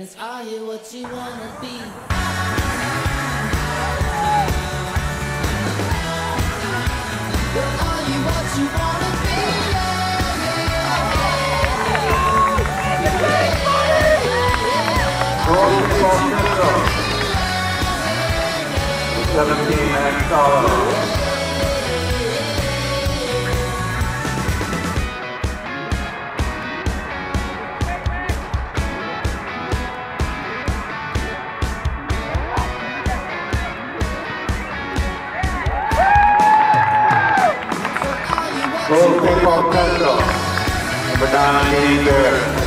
Friends, are you what you wanna be? Are you what you wanna be? The 17-man solo. World Baseball Central, number 9, Danny Bear.